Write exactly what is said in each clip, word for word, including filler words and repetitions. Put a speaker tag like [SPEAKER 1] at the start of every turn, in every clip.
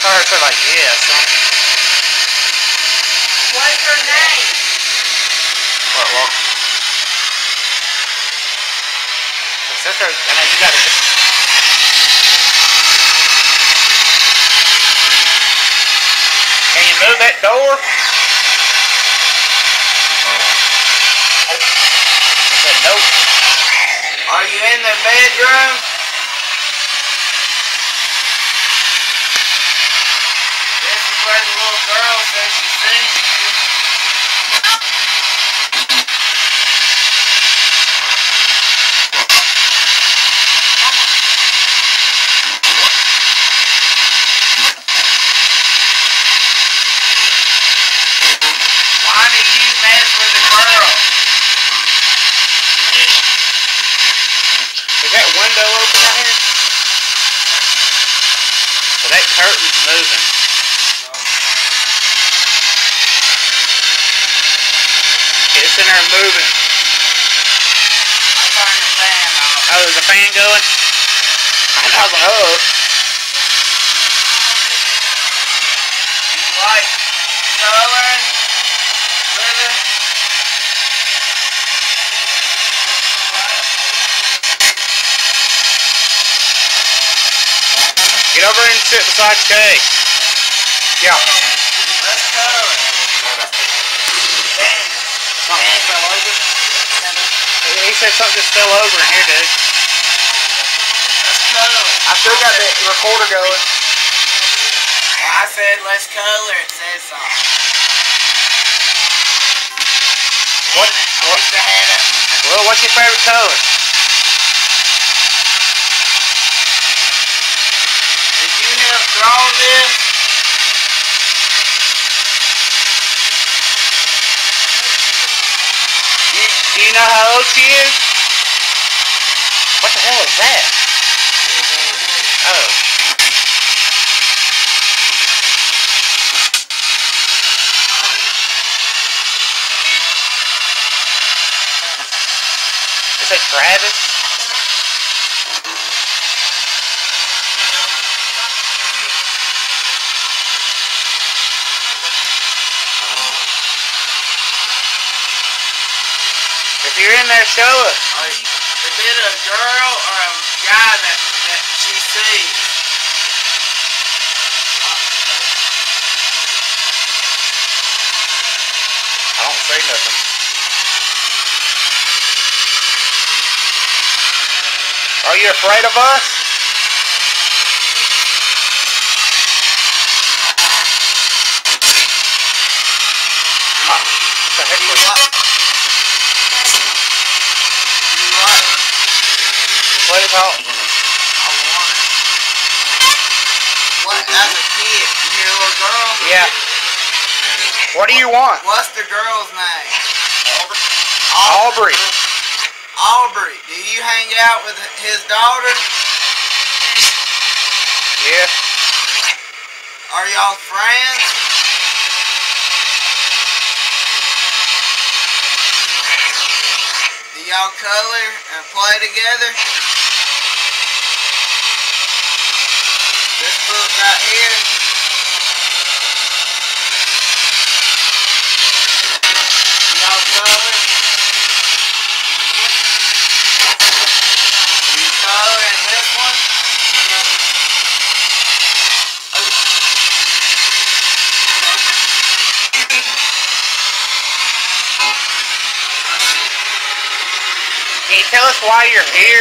[SPEAKER 1] thought her said like yeah or something.
[SPEAKER 2] What's her name?
[SPEAKER 1] What, well, sister, I know you got to. Can you move that door? I said nope.
[SPEAKER 2] Are you in the bedroom? This is where the little girl says she sees you. Why do you mess with the girl?
[SPEAKER 1] Is that window open right here? So that curtain's moving. It's in there moving.
[SPEAKER 2] I turned the fan off.
[SPEAKER 1] Oh, there's a fan going? I was like, oh.
[SPEAKER 2] Do you like coloring with it?
[SPEAKER 1] Get over and sit beside Kay. Yeah.
[SPEAKER 2] Let's color.
[SPEAKER 1] Something fell over? He said something just fell over in here, dude.
[SPEAKER 2] Let's color.
[SPEAKER 1] I still got the recorder going.
[SPEAKER 2] Well, I said let's color. It says something.
[SPEAKER 1] What?
[SPEAKER 2] What? The head up.
[SPEAKER 1] Well, what's your favorite color?
[SPEAKER 2] Did you help draw this?
[SPEAKER 1] You, do you know how old she is? What the hell is that? Oh. Is that Travis? If you're in there, show us.
[SPEAKER 2] Is it a girl or a guy that, that she sees?
[SPEAKER 1] I don't say nothing. Are you afraid of us? Ah, what the heck was that? Let it out.
[SPEAKER 2] I want it. What? As a kid, you hear a little girl?
[SPEAKER 1] Yeah. What do you want?
[SPEAKER 2] What's the girl's name?
[SPEAKER 1] Aubrey.
[SPEAKER 2] Aubrey. Do you hang out with his daughter?
[SPEAKER 1] Yeah.
[SPEAKER 2] Are y'all friends? Do y'all color and play together? This book right here. Do y'all color? Do you color in this one?
[SPEAKER 1] Can you tell us why you're here?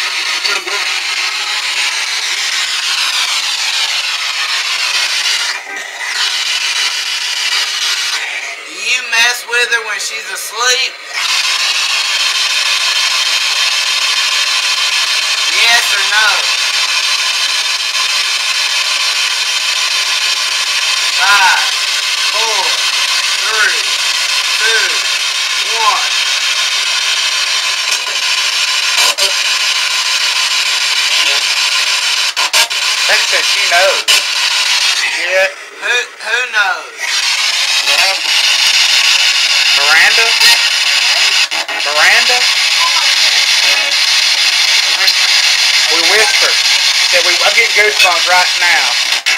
[SPEAKER 2] Do you mess with her when she's asleep? Yes or no? Five, four, three, two, one.
[SPEAKER 1] I think that she knows. Yeah.
[SPEAKER 2] Who who knows?
[SPEAKER 1] Miranda? Miranda? We whisper. Said we, I'm getting goosebumps right now.